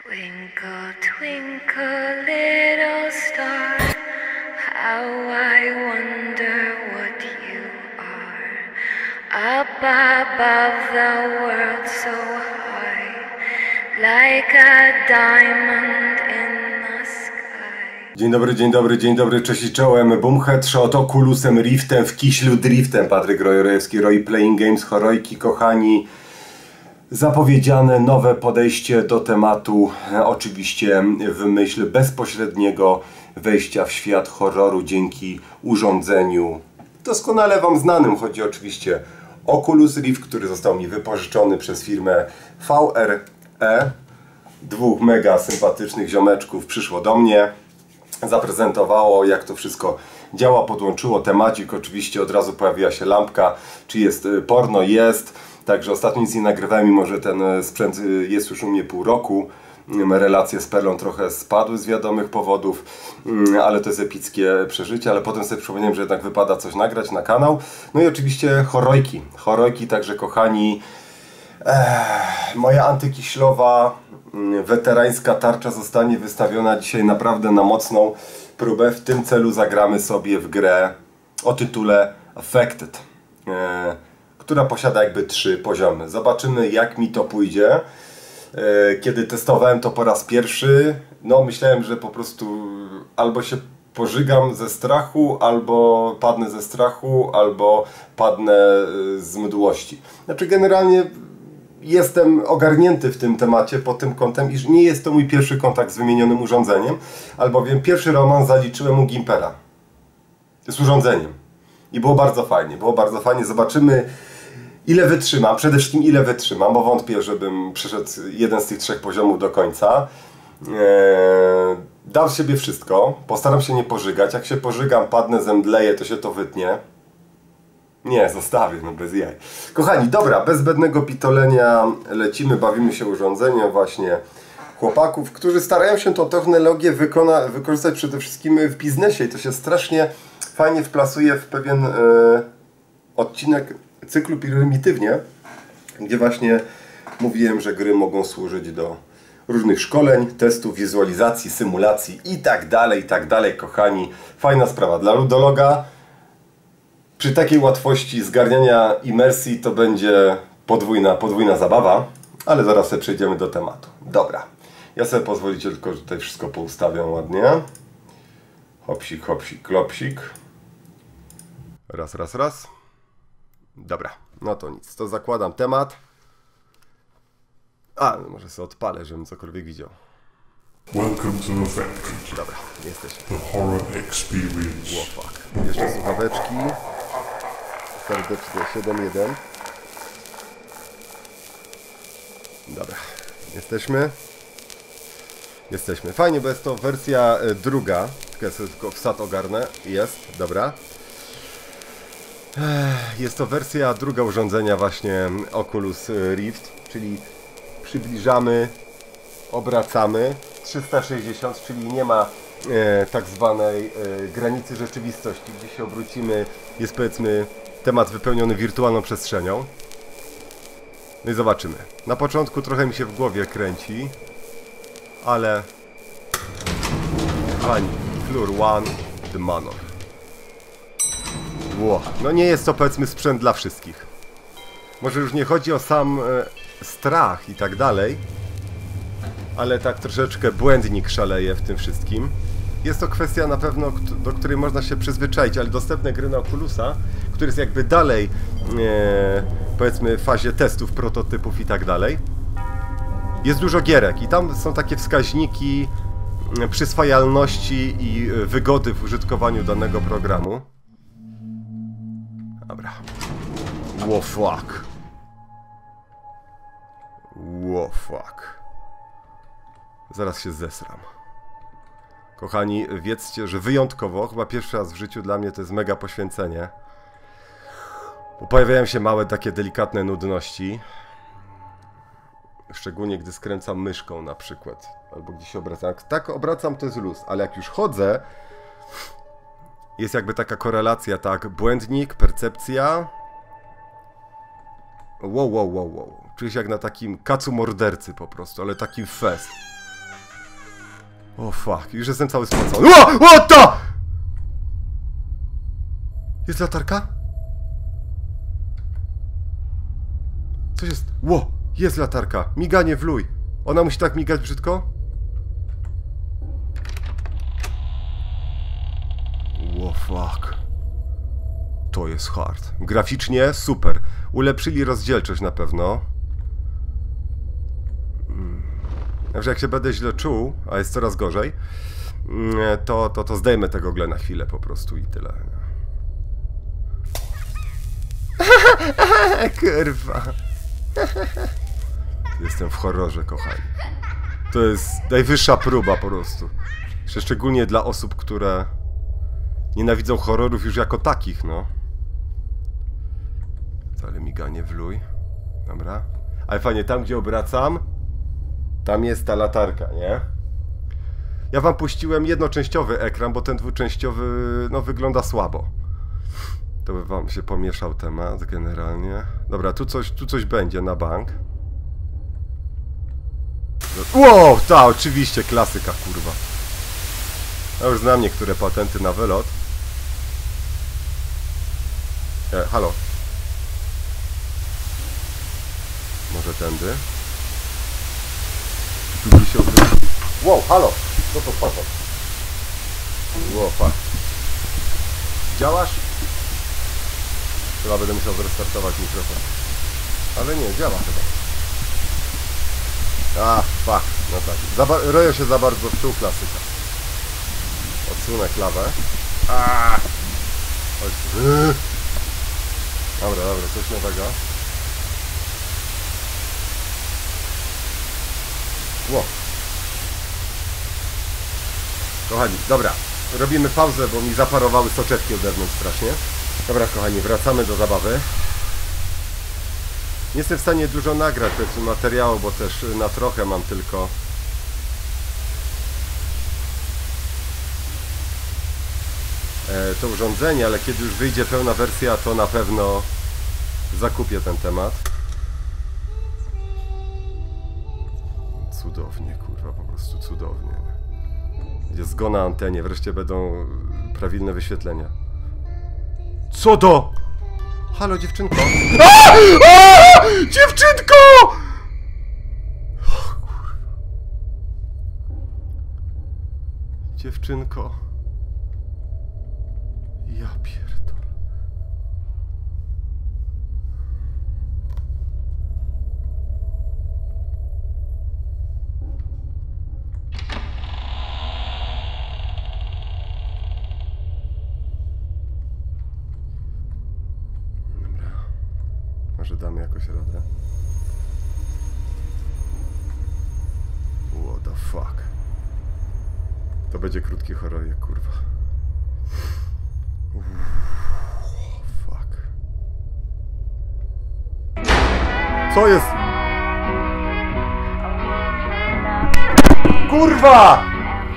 Twinkle, twinkle, little star, how I wonder what you are. Up above the world so high, like a diamond in the sky. Dzień dobry, cześć i czołem. Boomhead Shot, Oculusem Riftem, w Kiślu Driftem. Patryk Rojorewski, Roy Playing Games, Horojki, kochani. Zapowiedziane nowe podejście do tematu, oczywiście w myśl bezpośredniego wejścia w świat horroru dzięki urządzeniu doskonale Wam znanym. Chodzi oczywiście o Oculus Rift, który został mi wypożyczony przez firmę VRE. Dwóch mega sympatycznych ziomeczków przyszło do mnie, zaprezentowało, jak to wszystko działa, podłączyło temacik. Oczywiście od razu pojawiła się lampka, czy jest porno. Jest. Także ostatnio nic nie nagrywałem, mimo że ten sprzęt jest już u mnie pół roku. Relacje z Perlą trochę spadły z wiadomych powodów, ale to jest epickie przeżycie. Ale potem sobie przypomniałem, że jednak wypada coś nagrać na kanał. No i oczywiście horojki. Horojki, także kochani, moja antykiślowa, weterańska tarcza zostanie wystawiona dzisiaj naprawdę na mocną próbę. W tym celu zagramy sobie w grę o tytule Affected, która posiada jakby 3 poziomy. Zobaczymy, jak mi to pójdzie. Kiedy testowałem to po raz pierwszy, no myślałem, że po prostu albo się pożygam ze strachu, albo padnę ze strachu, albo padnę z mdłości. Znaczy generalnie jestem ogarnięty w tym temacie pod tym kątem, iż nie jest to mój pierwszy kontakt z wymienionym urządzeniem, albowiem pierwszy romans zaliczyłem u Gimpera z urządzeniem. I było bardzo fajnie, Zobaczymy, ile wytrzymam, przede wszystkim ile wytrzymam, bo wątpię, żebym przeszedł jeden z tych 3 poziomów do końca. Dam z siebie wszystko, postaram się nie pożygać. Jak się pożygam, padnę, zemdleję, to się to wytnie. Nie, zostawię, no bez jaj. Kochani, dobra, bez zbędnego pitolenia lecimy, bawimy się urządzeniem właśnie chłopaków, którzy starają się tą technologię wykorzystać przede wszystkim w biznesie i to się strasznie fajnie wplasuje w pewien odcinek cyklu Prymitywnie, gdzie właśnie mówiłem, że gry mogą służyć do różnych szkoleń, testów, wizualizacji, symulacji i tak dalej, kochani. Fajna sprawa dla ludologa. Przy takiej łatwości zgarniania imersji to będzie podwójna zabawa, ale zaraz sobie przejdziemy do tematu. Dobra, ja sobie pozwolicie tylko, że tutaj wszystko poustawiam ładnie. Hopsik, hopsik, klopsik. Raz. Dobra, no to nic, to zakładam temat. No może sobie odpalę, żebym cokolwiek widział. Welcome to Affected. Dobra, jesteśmy. The horror experience. Oh, fuck. Jeszcze słuchaweczki. Serdecznie 7.1. Dobra, jesteśmy. Fajnie, bo jest to wersja druga. Tylko wsad ogarnę. Jest, dobra. Jest to wersja druga urządzenia właśnie Oculus Rift, czyli przybliżamy, obracamy 360, czyli nie ma tak zwanej granicy rzeczywistości, gdzie się obrócimy, jest powiedzmy temat wypełniony wirtualną przestrzenią. No i zobaczymy. Na początku trochę mi się w głowie kręci, ale kochani, Floor 1, The Manor. Wow. No nie jest to powiedzmy sprzęt dla wszystkich. Może już nie chodzi o sam strach i tak dalej, ale tak troszeczkę błędnik szaleje w tym wszystkim. Jest to kwestia na pewno, do której można się przyzwyczaić, ale dostępne gry na Oculusa, który jest jakby dalej powiedzmy w fazie testów, prototypów i tak dalej. Jest dużo gierek i tam są takie wskaźniki przyswajalności i wygody w użytkowaniu danego programu. Dobra. Wow, fuck. Zaraz się zesram. Kochani, wiedzcie, że wyjątkowo, chyba pierwszy raz w życiu dla mnie to jest mega poświęcenie. Bo pojawiają się małe, takie delikatne nudności. Szczególnie gdy skręcam myszką na przykład. Albo gdzieś się obracam. Jak tak obracam, to jest luz. Ale jak już chodzę, jest jakby taka korelacja, tak? Błędnik, percepcja. Wow. Czuję się jak na takim kacu mordercy po prostu, ale takim fest. O fuck, już jestem cały spocony. What the? Jest latarka? Coś jest... Ło! Jest latarka. Miganie w luj. Ona musi tak migać brzydko? Ło fuck. To jest hard. Graficznie super. Ulepszyli rozdzielczość na pewno. Także jak się będę źle czuł, a jest coraz gorzej, to zdejmę te gogle na chwilę po prostu i tyle. Kurwa. Jestem w horrorze, kochani. To jest najwyższa próba po prostu. Szczególnie dla osób, które nienawidzą horrorów już jako takich, no. Ale miganie w luj. Dobra. Ale fajnie, tam gdzie obracam, tam jest ta latarka, nie? Ja wam puściłem jednoczęściowy ekran, bo ten dwuczęściowy, no, wygląda słabo. To by wam się pomieszał temat generalnie. Dobra, tu coś będzie na bank. Wow, ta, oczywiście, klasyka, kurwa. Ja już znam niektóre patenty na wylot. Halo. Może tędy? Tu mi się odwróci. Wow, halo! Co to spadło? Wow, fuck. Działasz? Chyba będę musiał zrestartować mikrofon. Ale nie, działa chyba. A, fuck. No tak. Roję się za bardzo w czuł, klasyka. Odsunę klawę. Chodź. Dobra, coś nowego. Wow. Kochani, dobra. Robimy pauzę, bo mi zaparowały soczewki od wewnątrz strasznie. Dobra, kochani, wracamy do zabawy. Nie jestem w stanie dużo nagrać tego materiału, bo też na trochę mam tylko... to urządzenie, ale kiedy już wyjdzie pełna wersja, to na pewno zakupię ten temat. Cudownie, kurwa, po prostu cudownie. Będzie zgon na antenie, wreszcie będą prawilne wyświetlenia. Co to? Halo, dziewczynko? Dziewczynko! O, kurwa. Dziewczynko. Ja pierdolę. Dobra. Może damy jakoś radę. What the fuck. To będzie krótki horror, kurwa. Fuck. Co jest? Kurwa!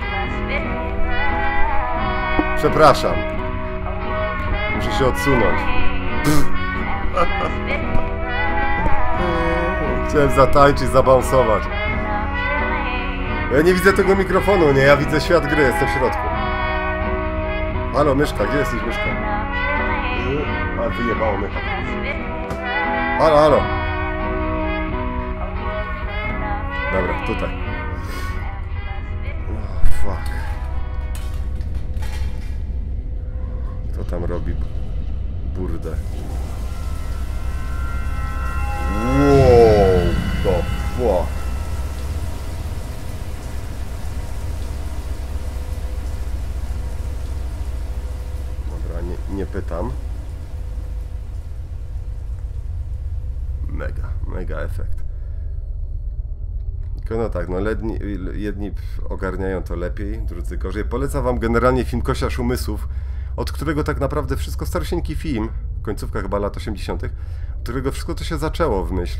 Przepraszam. Muszę się odsunąć. Chciałem zatańczyć, zabounsować. Ja nie widzę tego mikrofonu, nie? Ja widzę świat gry, jestem w środku. Halo, myszka, gdzie jesteś, myszka? A, wyjebało mycha. Halo, halo. Dobra, tutaj. Oh, fuck. Kto tam robi burdę? Wow, the fuck. Nie pytam. Mega efekt. Tylko no tak, no jedni ogarniają to lepiej, drudzy gorzej. Polecam wam generalnie film Kosiarz Umysłów, od którego tak naprawdę wszystko, starosieńki film, końcówka chyba lat 80., od którego wszystko to się zaczęło w myśl.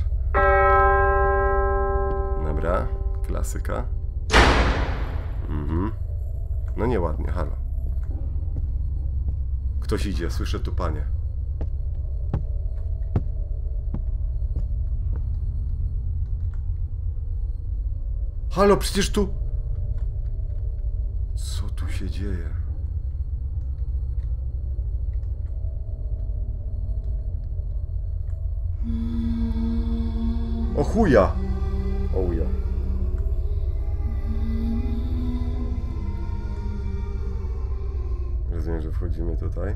Dobra, klasyka. No nieładnie, halo. Ktoś idzie, słyszę tupanie. Halo, przecież tu... się dzieje? O chuja! O ja. Rozumiem, że wchodzimy tutaj.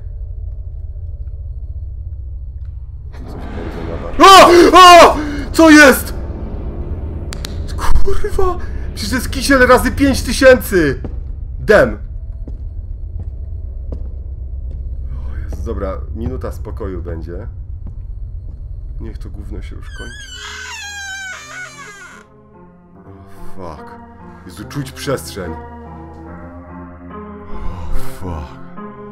Coś będzie na O! Co jest? Kurwa! Przecież to jest kisiel razy 5000! Dem! O Jezu, dobra, minuta spokoju będzie. Niech to gówno się już kończy. O fuck. Jezu, czuć przestrzeń. O fuck.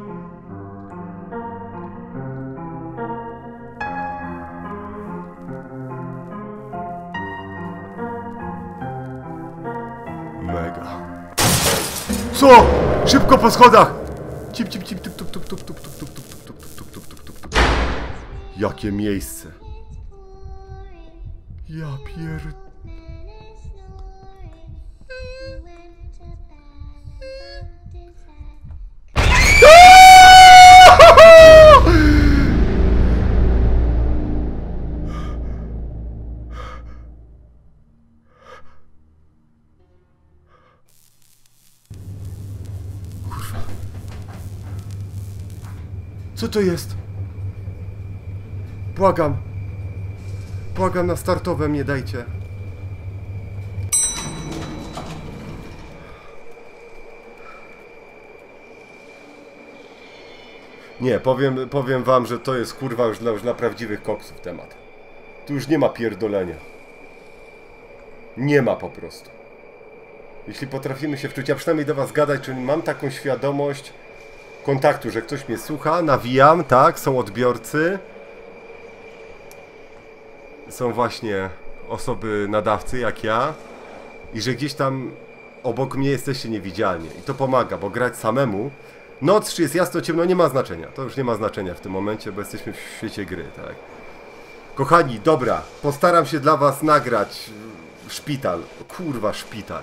Mega. Co? Szybko po schodach! Cip, cip, cip, tup, tup, tup, tup, tup, tup, tup, tup, tup, tup, tup, tup, tup, tup. Jakie miejsce! Ja pier... Co to jest? Błagam. Błagam, na startowe mnie dajcie. Nie, powiem wam, że to jest kurwa już dla prawdziwych koksów temat. Tu już nie ma pierdolenia. Nie ma po prostu. Jeśli potrafimy się wczuć, ja przynajmniej do was gadać, czyli mam taką świadomość kontaktu, że ktoś mnie słucha, nawijam, tak, są odbiorcy. Są właśnie osoby nadawcy jak ja. I że gdzieś tam obok mnie jesteście niewidzialnie. I to pomaga, bo grać samemu, noc czy jest jasno, ciemno, nie ma znaczenia. To już nie ma znaczenia w tym momencie, bo jesteśmy w świecie gry, tak. Kochani, dobra, postaram się dla was nagrać szpital. Kurwa, szpital.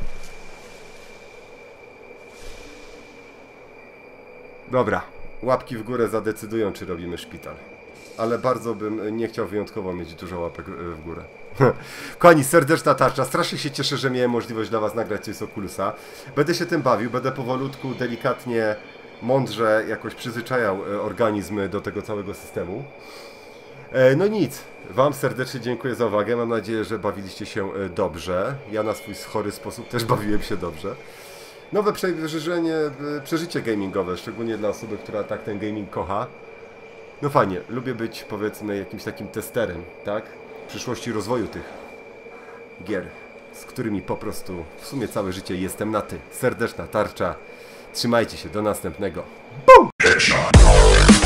Dobra, łapki w górę zadecydują, czy robimy szpital. Ale bardzo bym nie chciał wyjątkowo mieć dużo łapek w górę. Kochani, serdeczna tarcza. Strasznie się cieszę, że miałem możliwość dla was nagrać coś z Oculusa. Będę się tym bawił, będę powolutku, delikatnie, mądrze jakoś przyzwyczajał organizm do tego całego systemu. No nic, wam serdecznie dziękuję za uwagę. Mam nadzieję, że bawiliście się dobrze. Ja na swój chory sposób też bawiłem się dobrze. Nowe przeżycie gamingowe, szczególnie dla osoby, która tak ten gaming kocha. No fajnie, lubię być, powiedzmy, jakimś takim testerem, tak? W przyszłości rozwoju tych gier, z którymi po prostu w sumie całe życie jestem na ty. Serdeczna tarcza. Trzymajcie się, do następnego. BOOM!